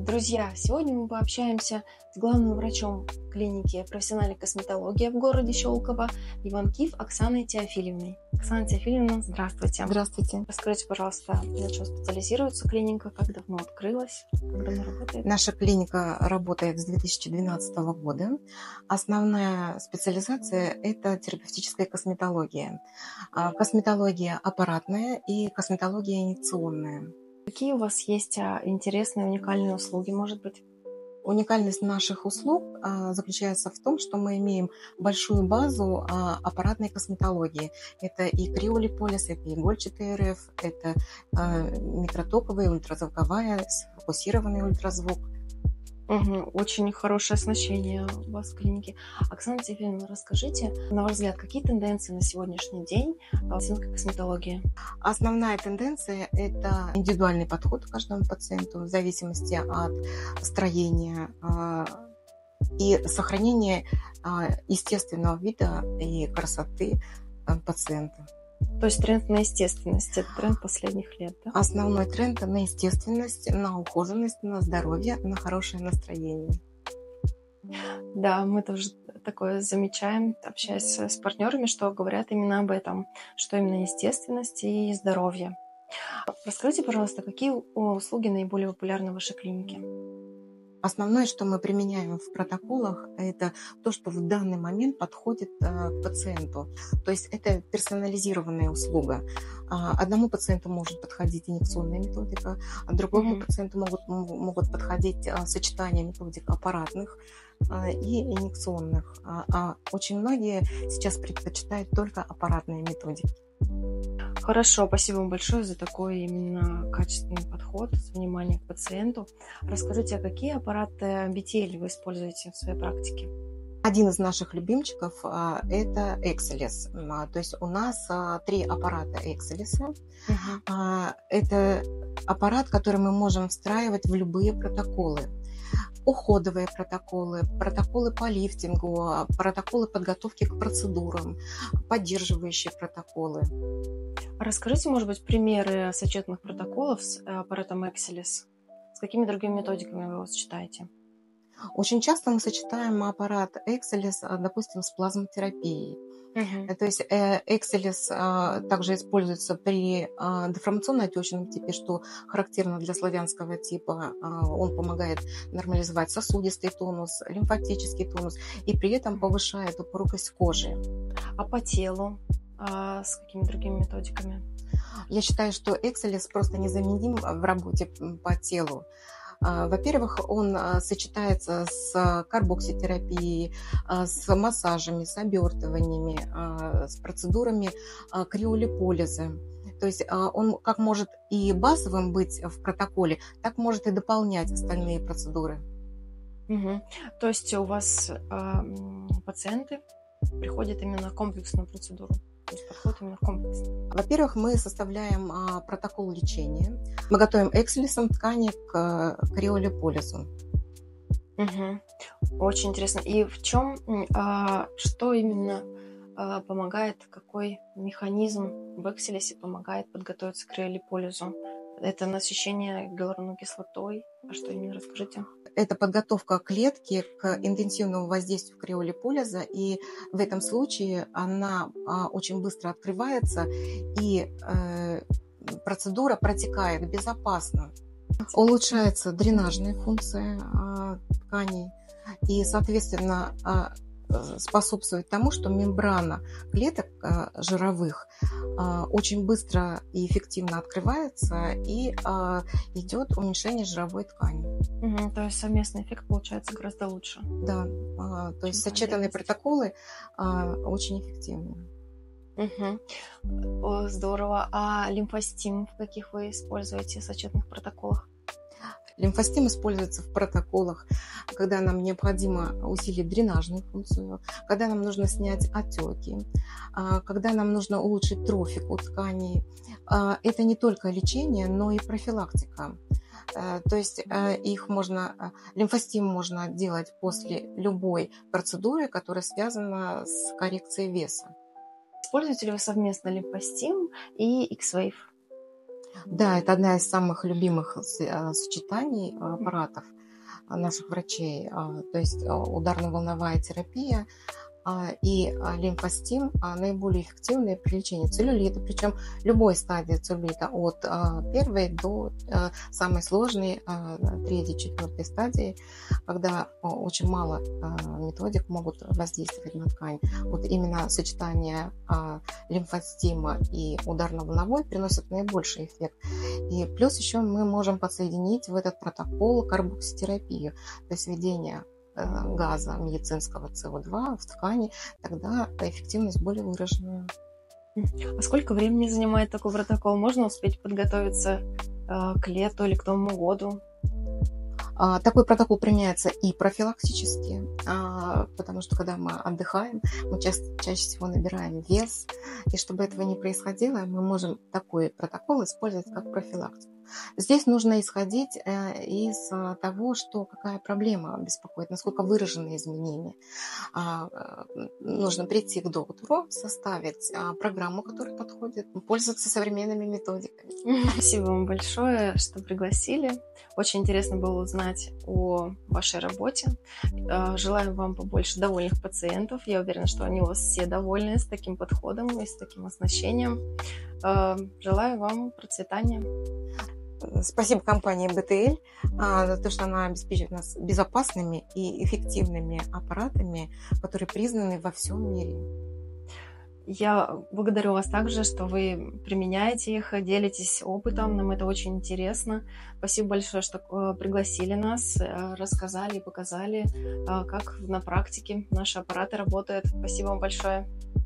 Друзья, сегодня мы пообщаемся с главным врачом клиники профессиональной косметологии в городе Щелково Иванкив Оксаной Теофилевной. Оксана Теофилевна, здравствуйте. Здравствуйте. Расскажите, пожалуйста, на чем специализируется клиника, как давно открылась, как давно работает? Наша клиника работает с 2012 года. Основная специализация – это терапевтическая косметология. Косметология аппаратная и косметология инъекционная. Какие у вас есть интересные, уникальные услуги, может быть? Уникальность наших услуг заключается в том, что мы имеем большую базу аппаратной косметологии. Это и криолиполис, это и игольчатый РФ, это микротоковая, ультразвуковая, сфокусированный ультразвук. Очень хорошее оснащение у вас в клинике. Оксана Теофилевна, расскажите, на ваш взгляд, какие тенденции на сегодняшний день в медицинской косметологии? Основная тенденция – это индивидуальный подход к каждому пациенту в зависимости от строения и сохранения естественного вида и красоты пациента. То есть тренд на естественность – это тренд последних лет, да? Основной тренд на естественность, на ухоженность, на здоровье, на хорошее настроение. Да, мы тоже такое замечаем, общаясь с партнерами, что говорят именно об этом, что именно естественность и здоровье. Расскажите, пожалуйста, какие услуги наиболее популярны в вашей клинике? Основное, что мы применяем в протоколах, это то, что в данный момент подходит к пациенту. То есть это персонализированная услуга. Одному пациенту может подходить инъекционная методика, а другому пациенту могут подходить сочетания методик аппаратных и инъекционных. А очень многие сейчас предпочитают только аппаратные методики. Хорошо, спасибо вам большое за такой именно качественный подход, внимание к пациенту. Расскажите, а какие аппараты BTL вы используете в своей практике? Один из наших любимчиков – это Exelis. То есть у нас 3 аппарата Exelis. Это аппарат, который мы можем встраивать в любые протоколы. Уходовые протоколы, протоколы по лифтингу, протоколы подготовки к процедурам, поддерживающие протоколы. Расскажите, может быть, примеры сочетанных протоколов с аппаратом Exelis. С какими другими методиками вы его сочетаете? Очень часто мы сочетаем аппарат Exelis, допустим, с плазмотерапией. То есть Exelis также используется при деформационно-отечном типе, что характерно для славянского типа. Он помогает нормализовать сосудистый тонус, лимфатический тонус и при этом повышает упругость кожи. А по телу? С какими другими методиками? Я считаю, что Exelis просто незаменим в работе по телу. Во-первых, он сочетается с карбокситерапией, с массажами, с обертываниями, с процедурами криолиполиза. То есть он как может и базовым быть в протоколе, так может и дополнять остальные процедуры. То есть у вас пациенты приходят именно на комплексную процедуру? То есть подход именно комплексно. Во-первых, мы составляем протокол лечения. Мы готовим Exelis ткани к криолиполизу. Очень интересно. И в чем, что именно помогает, какой механизм в Exelis помогает подготовиться к криолиполизу? Это насыщение гиалуроновой кислотой? А что именно, расскажите? Это подготовка клетки к интенсивному воздействию криолиполиза, и в этом случае она очень быстро открывается, и процедура протекает безопасно. Улучшается дренажная функция тканей, и, соответственно, способствует тому, что мембрана клеток жировых очень быстро и эффективно открывается, и идет уменьшение жировой ткани. То есть совместный эффект получается гораздо лучше. Да, то есть сочетанные протоколы очень эффективны. Здорово. А лимфостим в каких вы используете сочетанных протоколах? Лимфостим используется в протоколах, когда нам необходимо усилить дренажную функцию, когда нам нужно снять отеки, когда нам нужно улучшить трофику тканей. Это не только лечение, но и профилактика. То есть лимфостим можно делать после любой процедуры, которая связана с коррекцией веса. Используете ли вы совместно лимфостим и X-Wave? Да, это одна из самых любимых сочетаний аппаратов наших врачей. То есть ударно-волновая терапия лимфостим наиболее эффективные при лечении целлюлита, причем любой стадии целлюлита, от первой до самой сложной, третьей, четвертой стадии, когда очень мало методик могут воздействовать на ткань. Вот именно сочетание лимфостима и ударно-волновой приносит наибольший эффект. И плюс еще мы можем подсоединить в этот протокол карбокситерапию, то есть введение газа медицинского СО2 в ткани, тогда эффективность более выраженная. А сколько времени занимает такой протокол? Можно успеть подготовиться к лету или к Новому году? Такой протокол применяется и профилактически, потому что когда мы отдыхаем, мы чаще всего набираем вес, и чтобы этого не происходило, мы можем такой протокол использовать как профилактику. Здесь нужно исходить из того, что какая проблема беспокоит, насколько выражены изменения. Нужно прийти к доктору, составить программу, которая подходит, пользоваться современными методиками. Спасибо вам большое, что пригласили. Очень интересно было узнать о вашей работе. Желаю вам побольше довольных пациентов. Я уверена, что они у вас все довольны с таким подходом и с таким оснащением. Желаю вам процветания. Спасибо компании БТЛ за то, что она обеспечивает нас безопасными и эффективными аппаратами, которые признаны во всем мире. Я благодарю вас также, что вы применяете их, делитесь опытом. Нам это очень интересно. Спасибо большое, что пригласили нас, рассказали и показали, как на практике наши аппараты работают. Спасибо вам большое.